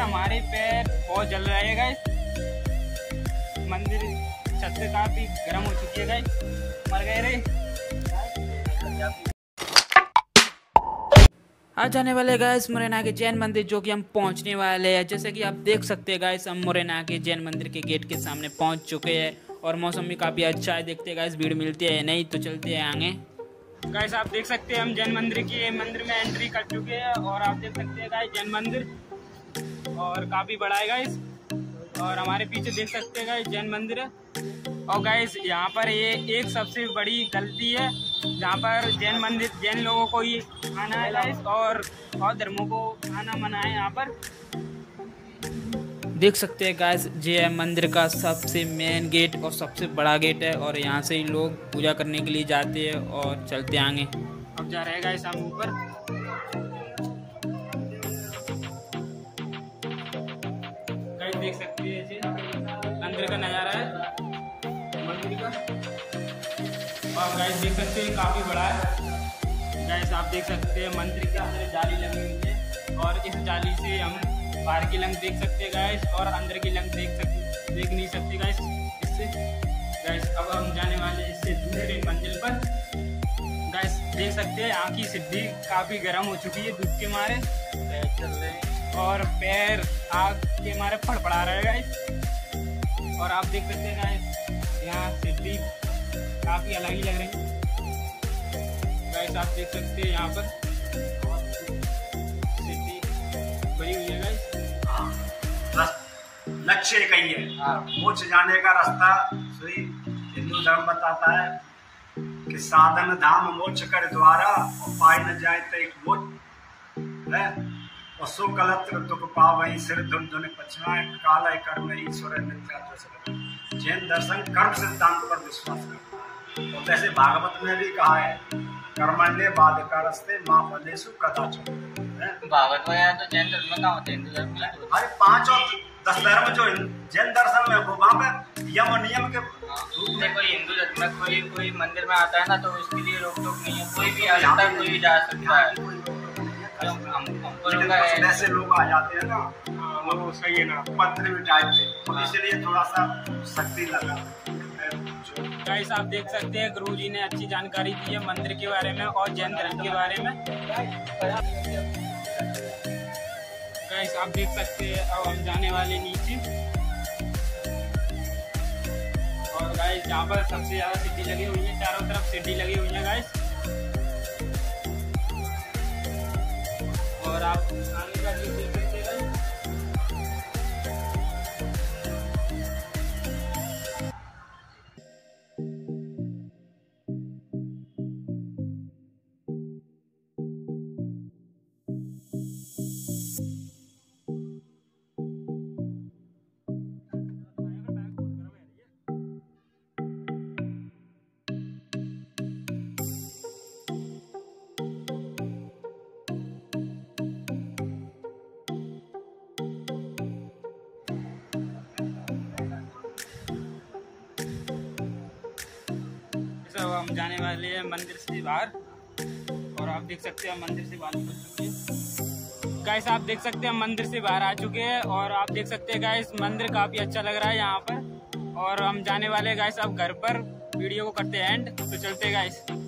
हमारे पैर बहुत जल रहे हैं गाइस। मंदिर छत से काफी गर्म हो चुकी है गाइस, मर गए रे। आज जाने वाले गाइस मोरेना के जैन मंदिर, जो कि हम पहुंचने वाले हैं। जैसे कि आप देख सकते हैं गाइस, हम मोरेना के जैन मंदिर के गेट के सामने पहुंच चुके हैं और मौसम भी काफ़ी अच्छा है। देखते हैं गाइस भीड़ मिलती है या नहीं, तो चलते हैं आगे। गाइस आप देख सकते हैं हम जैन मंदिर में एंट्री कर चुके हैं और आप देख सकते हैं गाइस जैन मंदिर और काफ़ी बड़ा है गाइस। और हमारे पीछे देख सकते हैं गाइस जैन मंदिर है। और गाइस यहाँ पर ये एक सबसे बड़ी गलती है, जहाँ पर जैन लोगों को ही आना है गाइस, और धर्मों को आना मना है। यहाँ पर देख सकते हैं गाइस, ये मंदिर का सबसे मेन गेट और सबसे बड़ा गेट है और यहाँ से ही लोग पूजा करने के लिए जाते हैं। और चलते आगे, अब जा रहे हैं गाइस हम ऊपर। गाइस देख सकते हैं ये मंदिर का नज़ारा है मंदिर का। और गाइस देख सकते हैं काफ़ी बड़ा है। गाइस आप देख सकते हैं मंदिर के अंदर जाली लगी हुई है और इस जाली से हम बाहर की लंग देख सकते हैं गाइस, और अंदर की लंग देख नहीं सकते गाइस इससे। गाइस अब हम जाने वाले इससे दूसरी मंजिल पर। गाइस देख सकते हैं यहाँ की सिद्धि काफ़ी गर्म हो चुकी है धूप के मारे, पैर चल रहे हैं और पैर आग के मारे फड़फड़ा रहे हैं गाइस। और आप देख सकते हैं गाइस यहाँ सिद्धि काफ़ी अलग ही लग रही है। गाइस आप देख सकते हैं यहाँ पर सिद्धि बनी हुई है गाइस। लक्ष्य एक ही है, मोक्ष जाने का रास्ता श्री हिंदू धर्म बताता है कि साधन धाम मोक्ष कर द्वारा और पाई न जाए तो एक मोक्ष है। और सो कलत्र दुख पावई सिर धुन धुन पछाए काल कर्म ईश्वर मिथ्या दोष। जैन दर्शन कर्म सिद्धांत पर विश्वास करता है। और वैसे भागवत में भी कहा है कर्मण्य बाधकारस्ते मां फलेषु कदाचन। भागवत में तो जैन धर्म में कहाँ होते हैं, हिंदू धर्म में? अरे 5 और 10 धर्म जो जैन दर्शन में वो वहाँ पे यम और नियम के रूप में। कोई हिंदू धर्म में कोई मंदिर में आता है ना, तो उसके लिए रोक टोक नहीं है, कोई भी आ सकता है, कोई भी जा सकता है। ऐसे लोग आ जाते हैं ना, वो सही है ना, पत्र भी टाइप से, तो इसलिए थोड़ा सा शक्ति लगा। गाइस आप देख सकते हैं गुरुजी ने अच्छी जानकारी दी है मंदिर के बारे में और जैन धर्म के बारे में। गाइस आप देख सकते हैं अब हम जाने वाले नीचे। और गाइस यहाँ पर सबसे ज्यादा सीढ़ी लगी हुई है, चारों तरफ सीढ़ी लगी हुई है गाइस। और आप आगे का व्यू देख सकते हैं गाइस। हम जाने वाले हैं मंदिर से बाहर और आप देख सकते हैं हम मंदिर से बाहर निकल चुके हैं। गाइस आप देख सकते हैं हम मंदिर से बाहर आ चुके हैं और आप देख सकते हैं गाइस मंदिर काफ़ी अच्छा लग रहा है यहाँ पर। और हम जाने वाले हैं गाइस अब घर पर। वीडियो को करते हैं एंड, तो चलते हैं गाइस।